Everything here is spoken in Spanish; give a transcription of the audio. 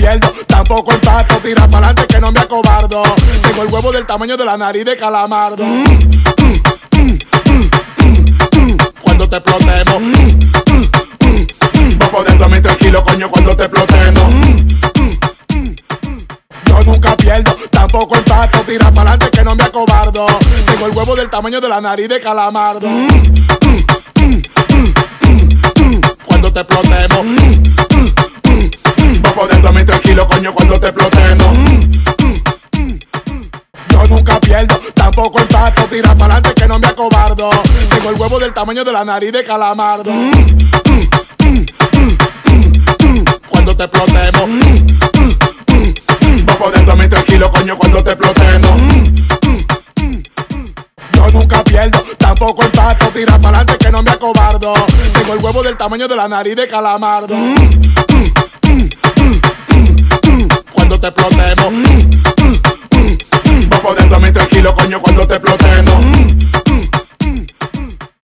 pierdo, tampoco empato. Tira pa'lante que no me acobardo. Tengo el huevo del tamaño de la nariz de Calamardo. Cuando te explotemos, va a poder dormir tranquilo, coño, cuando te explotemos. Yo nunca pierdo, tampoco empato. Tira pa'lante que no me acobardo. Tengo el huevo del tamaño de la nariz de Calamardo. Cuando te explotemos, va a poder dormir tranquilo, coño, cuando te explotemos. Yo nunca pierdo, tampoco empato. Tira pa'lante que no me acobardo. Tengo el huevo del tamaño de la nariz de Calamardo. Cuando te explotemos, va a poder dormir tranquilo, coño, cuando te explotemos. Yo nunca pierdo, tampoco empato. Tira pa'lante que no me acobardo. Tengo el huevo del tamaño de la nariz de Calamardo. Cuando te explotemos, va a poder dormir tranquilo, coño, cuando te explotemos.